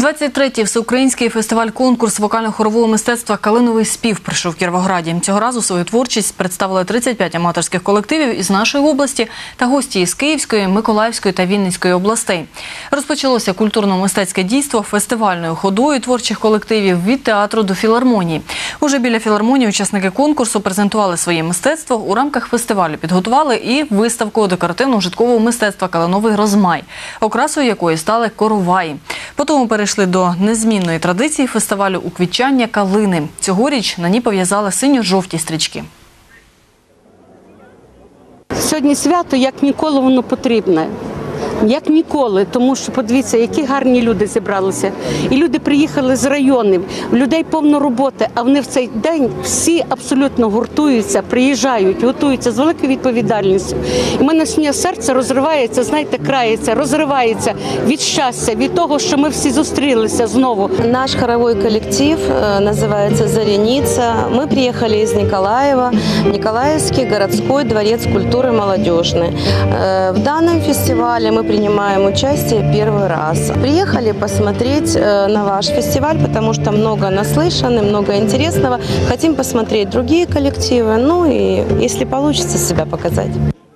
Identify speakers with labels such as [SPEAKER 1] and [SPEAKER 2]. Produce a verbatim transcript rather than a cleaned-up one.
[SPEAKER 1] двадцять третій всеукраїнський фестиваль-конкурс вокально-хорового мистецтва «Калиновий спів» пройшов в Кіровограді. Цього разу свою творчість представили тридцять п'ять аматорських колективів із нашої області та гості із Київської, Миколаївської та Вінницької областей. Розпочалося культурно-мистецьке дійство фестивальною ходою творчих колективів від театру до філармонії. Уже біля філармонії учасники конкурсу презентували своє мистецтво. У рамках фестивалю підготували і виставку декоративно-ужиткового мистецтва «Калиновий розмай», окрасою якої стали короваї. Потім перейшли до незмінної традиції фестивалю уквітчання калини. Цьогоріч на ній пов'язали синьо-жовті стрічки.
[SPEAKER 2] Сьогодні свято, як ніколи, воно потрібне. Як ніколи, тому що, подивіться, які гарні люди зібралися. І люди приїхали з районів, в людей повно роботи, а вони в цей день всі абсолютно гуртуються, приїжджають, готуються з великою відповідальністю. І в мене сьогодні серце розривається, знаєте, крається, розривається від щастя, від того, що ми всі зустрілися знову.
[SPEAKER 3] Наш хоровой коллектив называется «Заряница». Мы приехали из Николаева, Николаевский городской дворец культуры молодежный. В данном фестивале мы принимаем участие первый раз. Приехали посмотреть на ваш фестиваль, потому что много наслышаны, много интересного. Хотим посмотреть другие коллективы, ну и, если получится, себя показать.